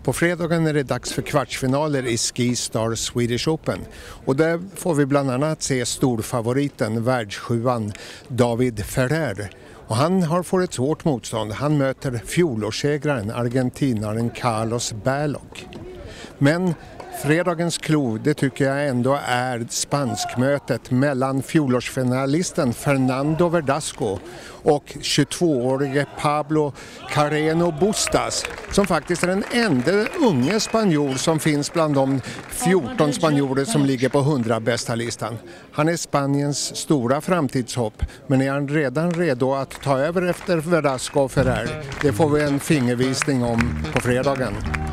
På fredagen är det dags för kvartsfinaler i Skistar Swedish Open. Och där får vi bland annat se storfavoriten, världssjuan David Ferrer. Och han får ett svårt motstånd. Han möter fjolårssegraren, argentinaren Carlos Berlocq. Men fredagens klo, det tycker jag ändå är spanskmötet mellan fjolårsfinalisten Fernando Verdasco och 22-årige Pablo Carreno Bustas, som faktiskt är den enda unge spanjor som finns bland de 14 spanjorer som ligger på 100 bästa listan. Han är Spaniens stora framtidshopp, men är han redan redo att ta över efter Verdasco och Ferrer? Det får vi en fingervisning om på fredagen.